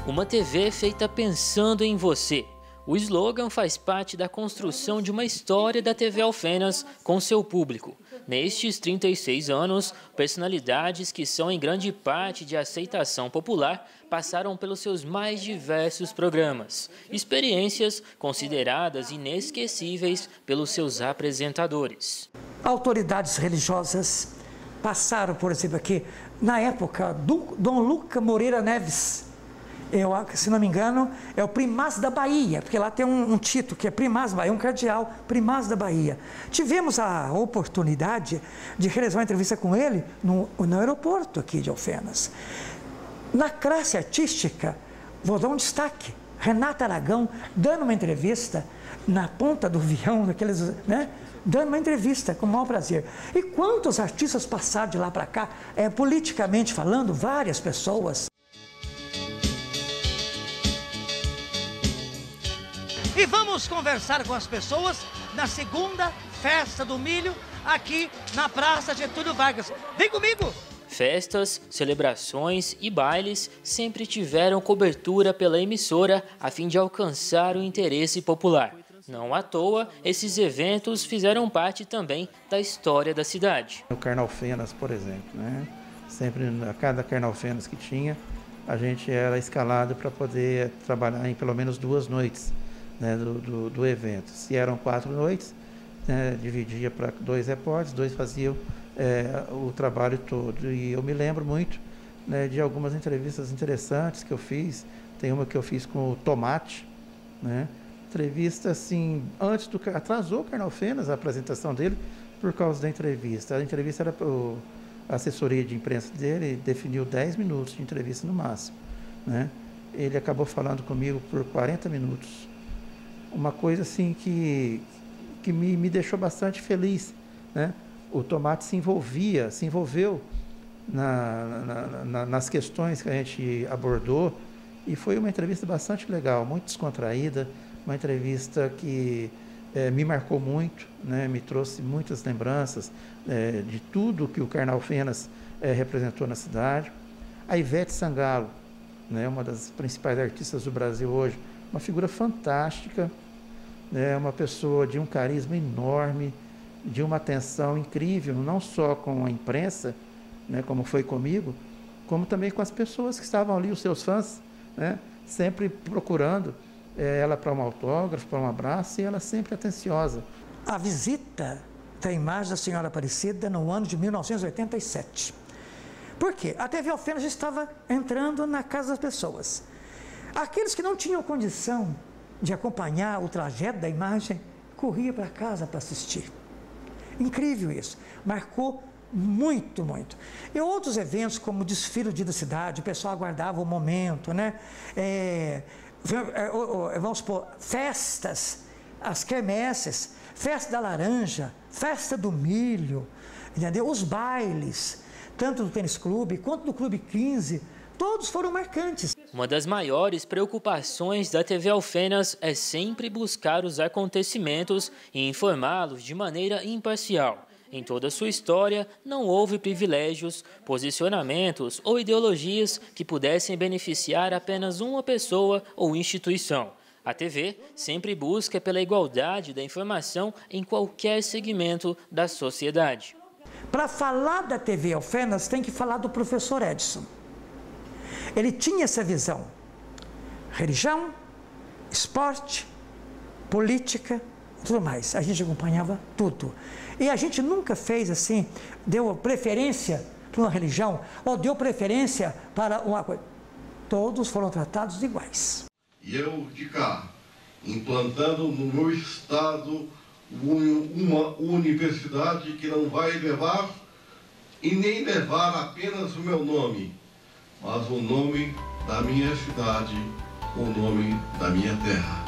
Uma TV feita pensando em você. O slogan faz parte da construção de uma história da TV Alfenas com seu público. Nestes 36 anos, personalidades que são em grande parte de aceitação popular passaram pelos seus mais diversos programas. Experiências consideradas inesquecíveis pelos seus apresentadores. Autoridades religiosas passaram, por exemplo, aqui, na época do Dom Luca Moreira Neves. Se não me engano, é o Primaz da Bahia, porque lá tem um título que é Primaz da Bahia, um cardeal, Primaz da Bahia. Tivemos a oportunidade de realizar uma entrevista com ele no aeroporto aqui de Alfenas. Na classe artística, vou dar um destaque, Renata Aragão dando uma entrevista na ponta do avião, daqueles, né? Dando uma entrevista com o maior prazer. E quantos artistas passaram de lá para cá, politicamente falando, várias pessoas. E vamos conversar com as pessoas na segunda Festa do Milho, aqui na Praça Getúlio Vargas. Vem comigo! Festas, celebrações e bailes sempre tiveram cobertura pela emissora a fim de alcançar o interesse popular. Não à toa, esses eventos fizeram parte também da história da cidade. O Carnavalfenas, por exemplo, né? Sempre a cada Carnavalfenas que tinha, a gente era escalado para poder trabalhar em pelo menos 2 noites. Né, do evento. Se eram 4 noites, né, dividia para 2 repórteres, 2 faziam o trabalho todo. E eu me lembro muito, né, de algumas entrevistas interessantes que eu fiz. Tem uma que eu fiz com o Tomate, né, entrevista assim, atrasou o Carnavalfenas, a apresentação dele, por causa da entrevista. A entrevista era a assessoria de imprensa dele, definiu 10 minutos de entrevista no máximo, né. Ele acabou falando comigo por 40 minutos. Uma coisa assim que me deixou bastante feliz, né? O Tomate se envolveu nas questões que a gente abordou, e foi uma entrevista bastante legal, muito descontraída, uma entrevista que me marcou muito, né? Me trouxe muitas lembranças de tudo que o Carnavalfenas representou na cidade. A Ivete Sangalo, né? Uma das principais artistas do Brasil hoje, uma figura fantástica, né? Uma pessoa de um carisma enorme, de uma atenção incrível, não só com a imprensa, né, como foi comigo, como também com as pessoas que estavam ali, os seus fãs, né, sempre procurando ela para um autógrafo, para um abraço, e ela sempre atenciosa. A visita da imagem da Senhora Aparecida no ano de 1987. Por quê? A TV Alfenas já estava entrando na casa das pessoas. Aqueles que não tinham condição de acompanhar o trajeto da imagem, corriam para casa para assistir. Incrível isso. Marcou muito, muito. E outros eventos, como o desfile do Dia da Cidade, o pessoal aguardava o momento, né? Vamos supor, festas, as quermesses, festa da laranja, festa do milho, entendeu? Os bailes, tanto do tênis clube quanto do Clube 15, todos foram marcantes. Uma das maiores preocupações da TV Alfenas é sempre buscar os acontecimentos e informá-los de maneira imparcial. Em toda a sua história, não houve privilégios, posicionamentos ou ideologias que pudessem beneficiar apenas uma pessoa ou instituição. A TV sempre busca pela igualdade da informação em qualquer segmento da sociedade. Para falar da TV Alfenas, tem que falar do professor Edson. Ele tinha essa visão, religião, esporte, política, tudo mais. A gente acompanhava tudo. E a gente nunca fez assim, deu preferência para uma religião ou deu preferência para uma coisa. Todos foram tratados iguais. E eu de cá, implantando no meu estado uma universidade que não vai levar e nem levar apenas o meu nome, mas o nome da minha cidade, o nome da minha terra.